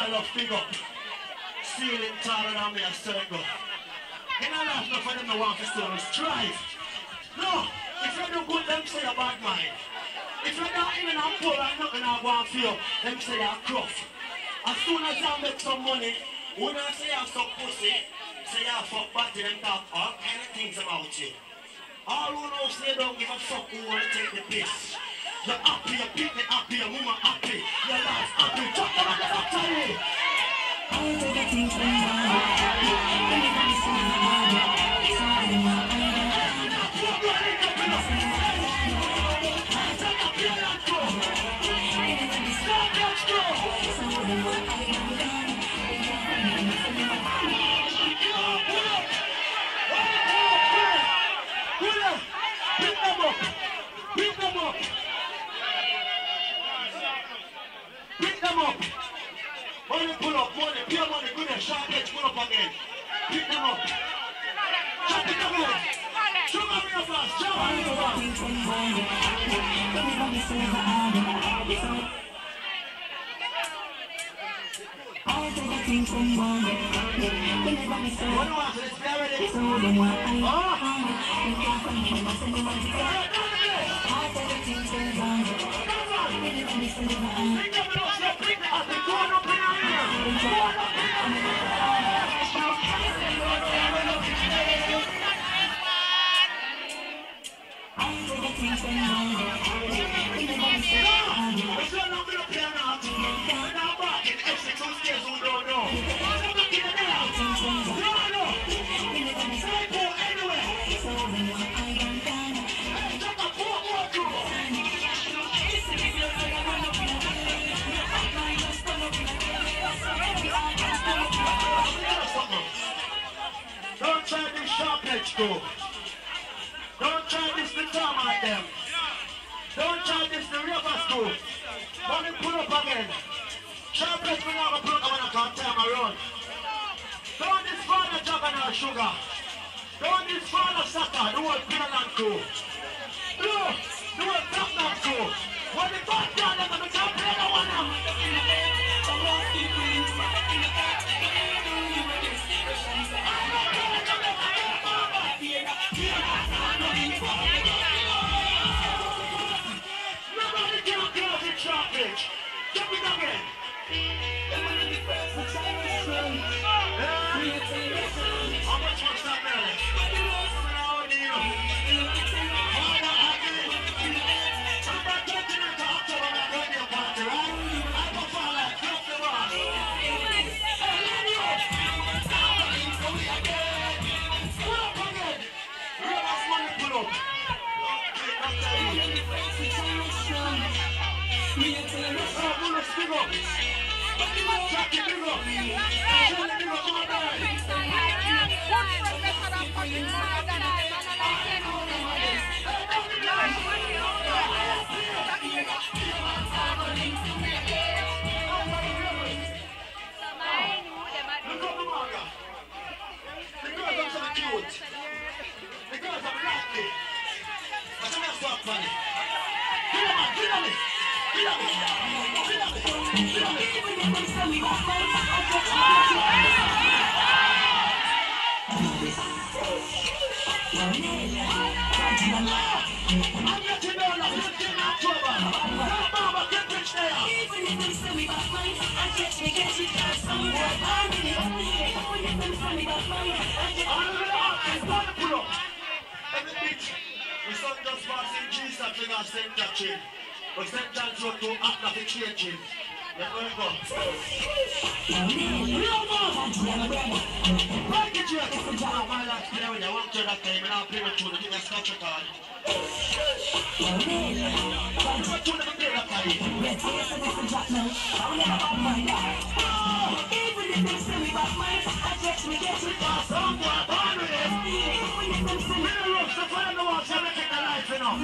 I love big up. Ceiling taller than me, I circle. In a life, no for them no want to still strive. No, if you do good, them say a bad mind. If you're not even a poor and nothing I want for you, them say you're gruff. As soon as you make some money, when I say you have some pussy, say you have fuck body, them talk all kind of things about you. All who know say don't give a fuck who want to take the piss. You're happy, your people happy, your mama happy, your life happy. Talk about the factory. All the things from everybody say pick them up. Money pull up, money, pure money, goodness, sharp edge, pull up again. Pick them up. Jump it again. Jump up real fast, jump up real fast. What do you want? Let's get ready. Don't try this sharp edge go. Don't try this the time at them. Don't try this the river school. Money pull up again. Sharp edge we never pull up when I can't time around. Don't this father juggernaut sugar. Don't this father sucker, the whole Finland crew. No, the whole Blackman crew. When the God down there, we can't play the one now. Nobody can close the traffic. Jump it again. How much was that there? How do you? But St. John's Road to act like a changing. Let me go. Real man! Break it, Jack! If you have my last player when you want to that time, and I'll play with you, the thing is scotch a card. I'm going to play that time. Even if they say we got mine, I guess we get it fast. I'm going to burn with it. Even if they say we got mine, the fire no one's ever take a life enough.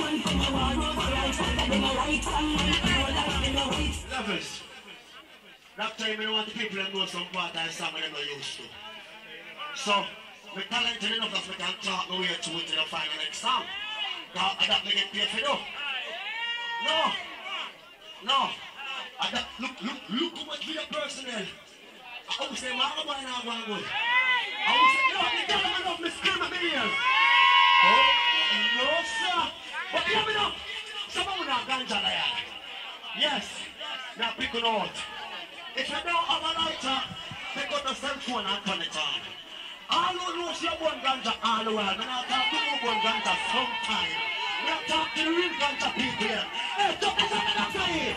Levels. That time I don't want the people to know some part of the song that they used to. So, I'm talented enough that I can talk my way through it to the final next song. Now, I don't get paid for it. No. No. Look how much video personnel. I would say, man, I'm going to go good. I would say, no, the government of me scream at me here. Oh, no, sir. But hear me now. Someone with a ganja there. Yes. Now pick it out. If you don't have a lighter, pick out the cell phone and turn it on. All who knows you're born ganja all the world. We're not talking about born ganja sometime. We're not talking to real ganja people here. Hey, talk to something after here.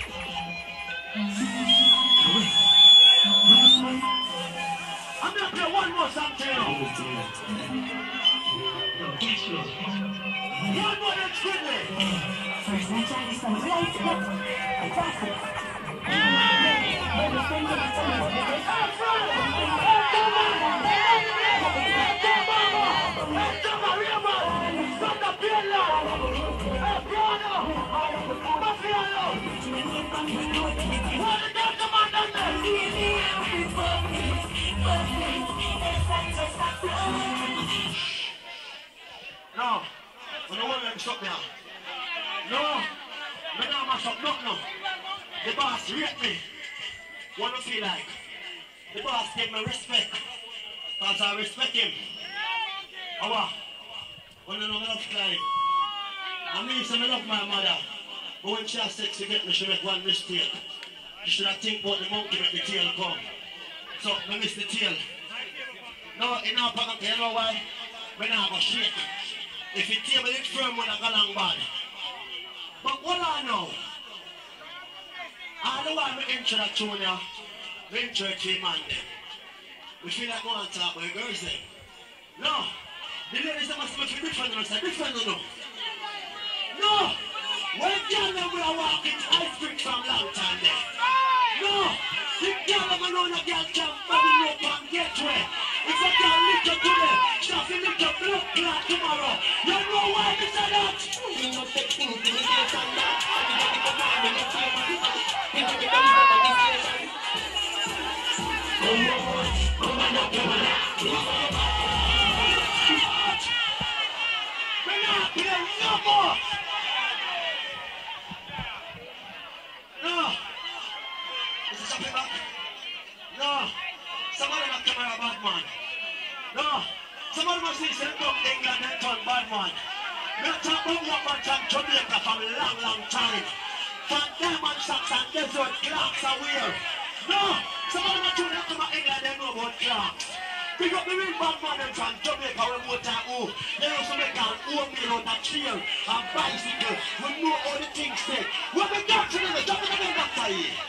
I'm going to play one more song to you. One more that's quickly. First, I tried to send light to get a classic. No, I don't want them to stop now. No, I don't mash up nothing now. The boss rate me. What do you feel like? The boss give me respect. Because I respect him. Awa, when I know I love Clive. I mean, I love my mother. But when she has sex to get me, she make one mistake. She should have think about the monkey make the tail come. So, I miss the tail. No, in our pocket, you know why? When I go shake. If you table it firm when I go long bad. But what I know, I know why we enter that tune here. We enter a team man them. We feel like we want to talk with the girls then. No. The ladies that must be different than us. Different than us. No. When girls them will walk into ice cream from long time there. No. The girl them alone a girl can bubble up and get wet. If a girl lick up today, she'll feel lick up blood clot tomorrow. You know why we say that? We no take things in the case and that. Everybody come on, we let you man. Everybody come on this station. Come on up, come on up. We're not playing no more. No. Is it jumping back? No. Somebody not come out bad man. No. Somebody must see them come England and turn bad man. We talk about what man from Jamaica from a long, long time. From diamond socks and desert clocks are weird. No. Somebody must come out England and know about clocks. Pick up the real bad man them from Jamaica when we talk who. They also make an oatmeal out of chair and bicycle. We know all the things there. When we got to them, jump in the back side.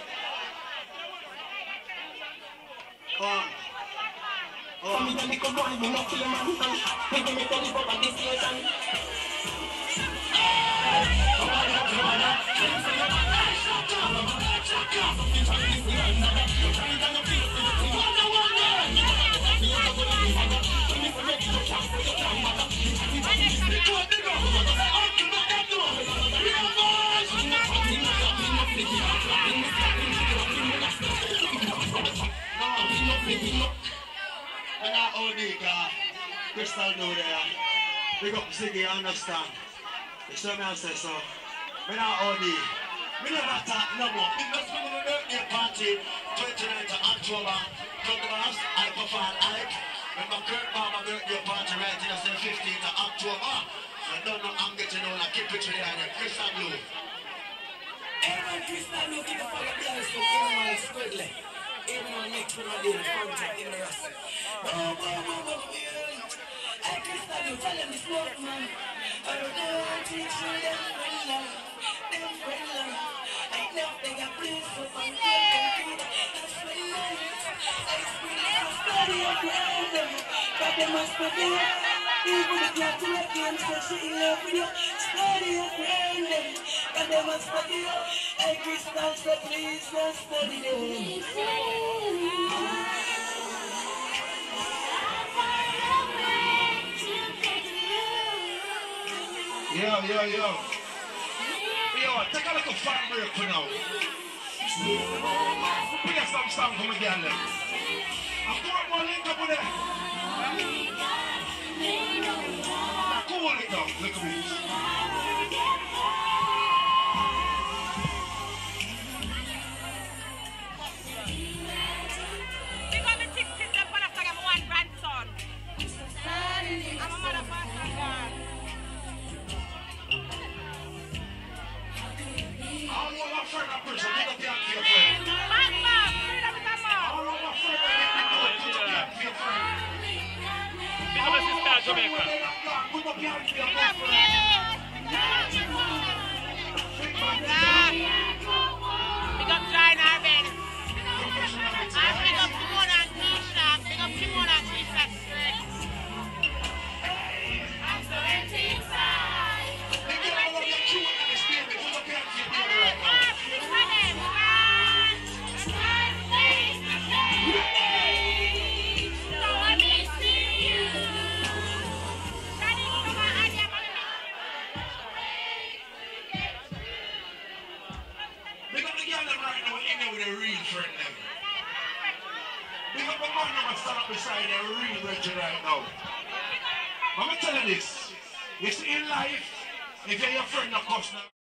Come in and make a boy, we not kill a man. We can make a live up at this station. And I only Crystal know there. Big up Ziggy, I understand. You see me I say so. We not only. We never talk no more. Because we're going to birthday party 29th of October. Douglas, I perform Ike. Remember Kurt Mama birthday party right here, say 15th of October. I don't know I'm getting on. I keep it to the other. Crystal Blue. Everyone Crystal Blue, keep the fire blast from everyone squiggly. Everyone makes me do the contact in the rest. Hey, Crystal Blue, tell them this smoke, man. I don't know how to teach you them friend love. Them friend love. Ain't nothing I please for fun. That's friend love. I experience a study of random. But they must be there. Even if you're too against her, she in love with you. Study of random. But they must be there. Hey, Crystal, so please don't study them. Yo, take a little fan break for now. Play some song for me, girl. I'm going to link up with them. Cool it now, look at me. Big up the 60s and one after them one grandson. I'm a motherfucker, God. All of my friends are person, pick up your friend. Mama, freedom is a mom. All of my friends are pick up your friend. Big up my sister Jamaica. Put up your Big up, friend. Big up John Arben. And big up Simona and Keisha. Big up Simona and Keisha. I'm so empty inside. They get all of your children in the spirit. Put up your friend right now. Big up the girl them right now in there with a real friend them. Big up the man them stand up beside a real Reggie right now. I'm gonna tell you this. You see in life, if you're your friend of course now.